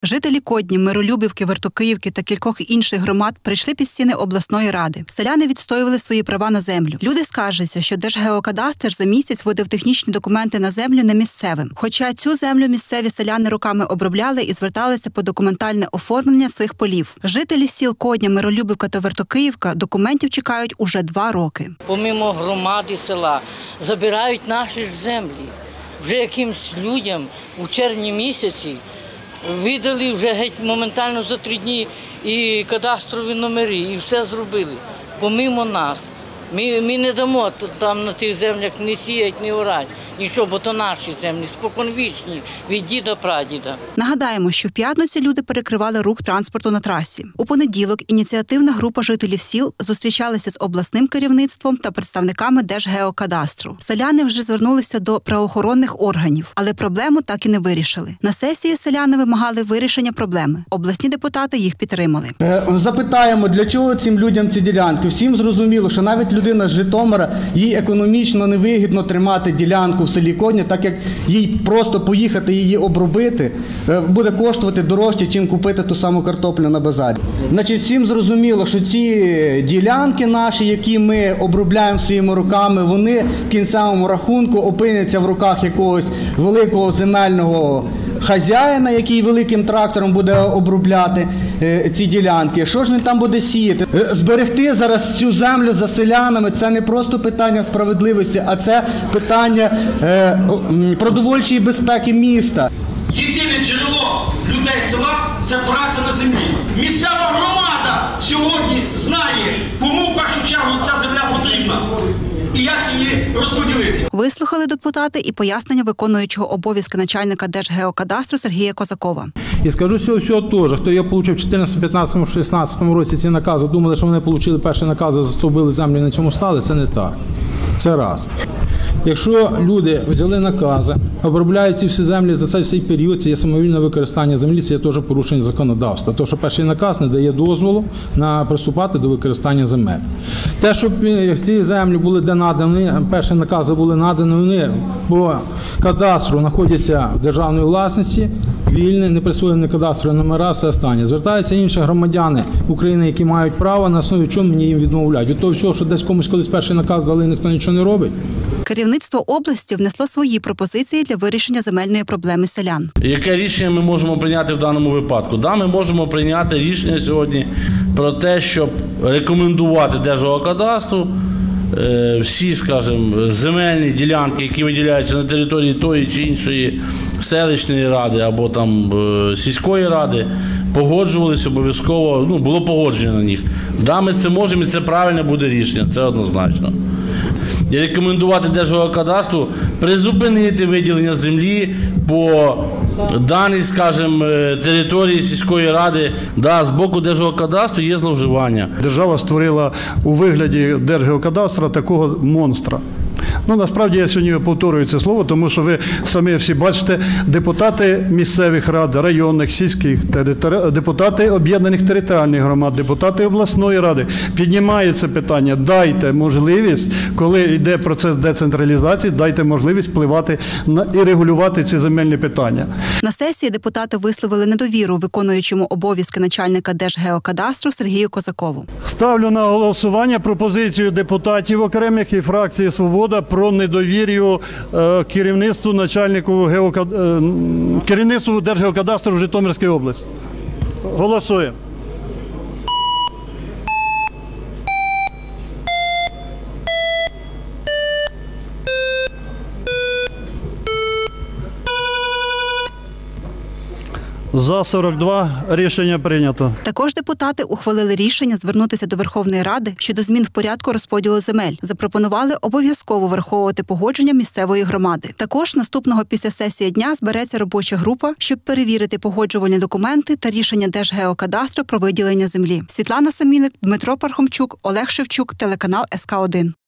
Жителі Кодні, Миролюбівки, Вертокиївки та кількох інших громад прийшли під стіни обласної ради. Селяни відстоювали свої права на землю. Люди скаржаться, що Держгеокадастр за місяць видав технічні документи на землю не місцевим. Хоча цю землю місцеві селяни роками обробляли і зверталися по документальне оформлення цих полів. Жителі сіл Кодня, Миролюбівка та Вертокиївка документів чекають уже 2 роки. Помимо громади села забирають наші ж землі. Вже якимсь людям у червні місяці видали вже геть моментально за 3 дні і кадастрові номери, і все зробили. Помимо нас. Ми не дамо там на тих землях не сіять, не орать. Нічого, бо то наші землі, споконвічні, від діда-прадіда. Нагадаємо, що в п'ятницю люди перекривали рух транспорту на трасі. У понеділок ініціативна група жителів сіл зустрічалася з обласним керівництвом та представниками Держгеокадастру. Селяни вже звернулися до правоохоронних органів, але проблему так і не вирішили. На сесії селяни вимагали вирішення проблеми. Обласні депутати їх підтримали. Запитаємо, для чого цим людям ці ділянки. Всім зрозуміло, що навіть людина з Житомира, їй економічно невигідно тримати ділянку в селі Кодня, так як їй просто поїхати її обробити буде коштувати дорожче, чим купити ту саму картоплю на базарі. Значить, всім зрозуміло, що ці ділянки наші, які ми обробляємо своїми руками, вони в кінцевому рахунку опиняться в руках якогось великого земельного хазяїна, який великим трактором буде обробляти ці ділянки. Що ж він там буде сіяти? Зберегти зараз цю землю за селянами – це не просто питання справедливості, а це питання продовольчої безпеки міста. Єдине джерело людей села – це праця на землі. Місцева громада сьогодні знає, кому в першу чергу ця земля потрібна і як її розподілити. Вислухали депутати і пояснення виконуючого обов'язки начальника Держгеокадастру Сергія Козакова. І скажу з цього всього теж, хто я отримав в 2014, 2015, 2016 році ці накази, думали, що вони отримали перші накази, застовбили землю і на цьому стали, це не так. Це раз. Якщо люди взяли накази, обробляють ці всі землі за цей всій період, це є самовільне використання землі, це є теж порушення законодавства. Тому що перший наказ не дає дозволу на приступати до використання земель. Те, щоб ці землі були де надані, перші накази були надані, вони по кадастру знаходяться в державній власності, вільні, не присвоєні кадастрові номера, все останнє. Звертаються інші громадяни України, які мають право, на основі чого мені їм відмовляють. Від того всього, що десь комусь колись перший наказ дали, ніхто нічого не робить. Керівництво області внесло свої пропозиції для вирішення земельної проблеми селян. Яке рішення ми можемо прийняти в даному випадку? Ми можемо прийняти рішення сьогодні про те, щоб рекомендувати Держгеокадастру всі, скажімо, земельні ділянки, які виділяються на території тої чи іншої селищної ради або там сільської ради, погоджувалися обов'язково, було погодження на них. Ми це можемо, і це правильне буде рішення, це однозначно. І рекомендувати Держгеокадастру призупинити виділення землі по даній, скажімо, території сільської ради. З боку Держгеокадастру є зловживання. Держава створила у вигляді Держгеокадастру такого монстра. Насправді я сьогодні повторюю це слово, тому що ви самі всі бачите, депутати місцевих рад, районних, сільських, депутати об'єднаних територіальних громад, депутати обласної ради піднімають це питання. Дайте можливість, коли йде процес децентралізації, дайте можливість впливати і регулювати ці земельні питання. На сесії депутати висловили недовіру виконуючому обов'язки начальника Держгеокадастру Сергію Козакову. Ставлю на голосування пропозицію депутатів окремих і фракції «Свобода» про недовір'ю керівництву Держгеокадастру в Житомирській області. Голосуємо. За 42 рішення прийнято. Також депутати ухвалили рішення звернутися до Верховної Ради щодо змін в порядку розподілу земель. Запропонували обов'язково враховувати погодження місцевої громади. Також наступного після сесії дня збереться робоча група, щоб перевірити погоджувальні документи та рішення Держгеокадастру про виділення землі. Світлана Самілик, Дмитро Пархомчук, Олег Шевчук, телеканал СК1.